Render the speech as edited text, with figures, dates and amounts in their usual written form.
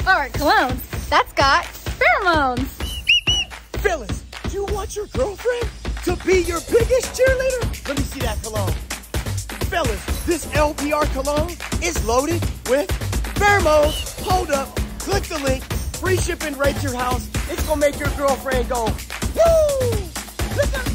Alright, colognes. That's got pheromones. Fellas, do you want your girlfriend to be your biggest cheerleader? Let me see that cologne. Fellas, this LPR cologne is loaded with pheromones. Hold up, click the link, free shipping right to your house. It's gonna make your girlfriend go, woo! Look at